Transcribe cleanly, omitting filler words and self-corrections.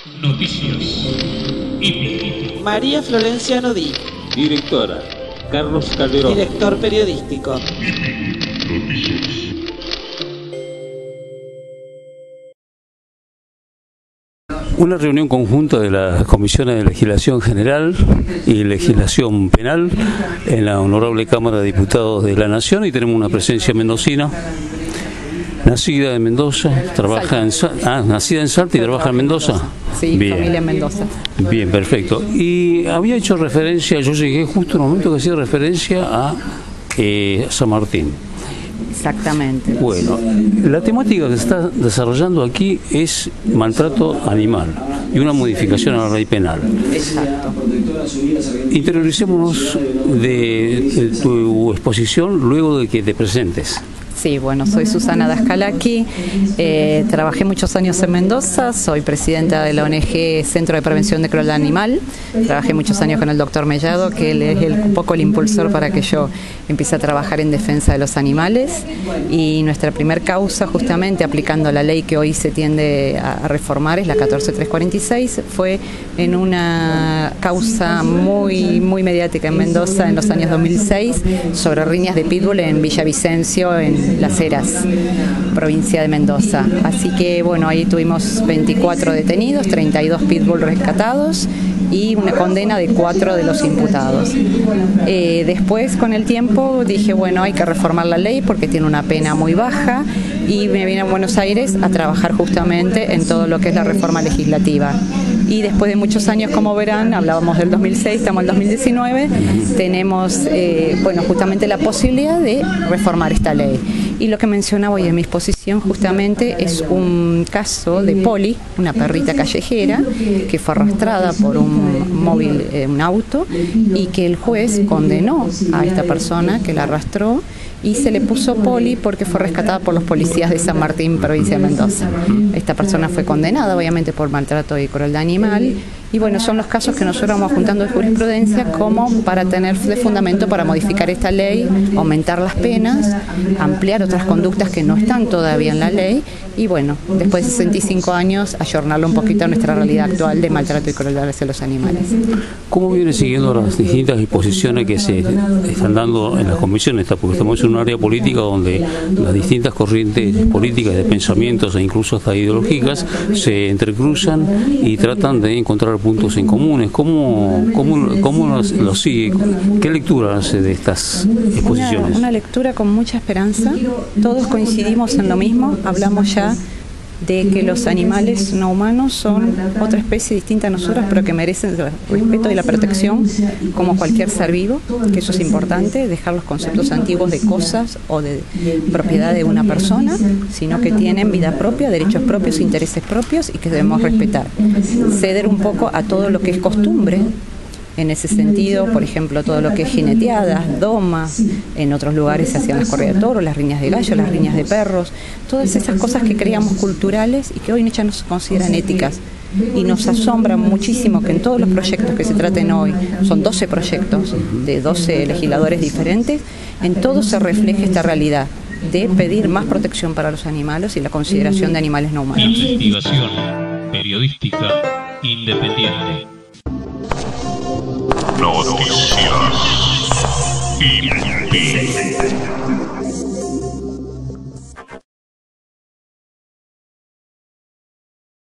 Noticias. IPI. María Florencia Nodí. Directora, Carlos Calderón. Director periodístico. Noticias. Una reunión conjunta de las comisiones de legislación general y legislación penal en la Honorable Cámara de Diputados de la Nación, y tenemos una presencia mendocina, nacida en Mendoza, trabaja en nacida en Salta y trabaja en Mendoza. Sí, bien. Familia en Mendoza. Bien, perfecto. Y había hecho referencia, yo llegué justo en el momento que hacía referencia a San Martín. Exactamente. Bueno, la temática que se está desarrollando aquí es maltrato animal y una modificación a la ley penal. Exacto. Interioricémonos de tu exposición luego de que te presentes. Sí, bueno, soy Susana Dascalaki, trabajé muchos años en Mendoza, soy presidenta de la ONG Centro de Prevención de Crueldad Animal, trabajé muchos años con el doctor Mellado, que él es un poco el impulsor para que yo empiece a trabajar en defensa de los animales, y nuestra primer causa, justamente aplicando la ley que hoy se tiende a reformar, es la 14346, fue en una causa muy mediática en Mendoza en los años 2006 sobre riñas de pitbull en Villavicencio, en Las Heras, provincia de Mendoza. Así que bueno, ahí tuvimos 24 detenidos, 32 pitbull rescatados y una condena de 4 de los imputados. Después, con el tiempo, dije, bueno, hay que reformar la ley porque tiene una pena muy baja, y me vine a Buenos Aires a trabajar justamente en todo lo que es la reforma legislativa. Y después de muchos años, como verán, hablábamos del 2006, estamos en el 2019, tenemos justamente la posibilidad de reformar esta ley. Y lo que mencionaba hoy en mi exposición justamente es un caso de Poli, una perrita callejera que fue arrastrada por un auto, y que el juez condenó a esta persona que la arrastró y se le puso Poli porque fue rescatada por los policías de San Martín, provincia de Mendoza. Esta persona fue condenada obviamente por maltrato y crueldad animal, y bueno, son los casos que nosotros vamos juntando de jurisprudencia como para tener de fundamento para modificar esta ley, aumentar las penas, ampliar otras conductas que no están todavía en la ley, y bueno, después de 65 años, ayornarlo un poquito a nuestra realidad actual de maltrato y crueldad hacia los animales. ¿Cómo viene siguiendo las distintas disposiciones que se están dando en las comisiones? Porque estamos en un área política donde las distintas corrientes políticas de pensamientos e incluso hasta ideológicas se entrecruzan y tratan de encontrar puntos en comunes. ¿Cómo lo sigue? ¿Qué lectura hace de estas exposiciones? Una lectura con mucha esperanza. Todos coincidimos en lo mismo. Hablamos ya de que los animales no humanos son otra especie distinta a nosotros, pero que merecen el respeto y la protección como cualquier ser vivo, que eso es importante, dejar los conceptos antiguos de cosas o de propiedad de una persona, sino que tienen vida propia, derechos propios, intereses propios, y que debemos respetar. Ceder un poco a todo lo que es costumbre. En ese sentido, por ejemplo, todo lo que es jineteadas, domas, en otros lugares se hacían las corridas de toros, las riñas de gallo, las riñas de perros, todas esas cosas que creíamos culturales y que hoy ya no se consideran éticas. Y nos asombra muchísimo que en todos los proyectos que se traten hoy, son 12 proyectos de 12 legisladores diferentes, en todos se refleja esta realidad de pedir más protección para los animales y la consideración de animales no humanos. Investigación periodística independiente. Noticias. IPI.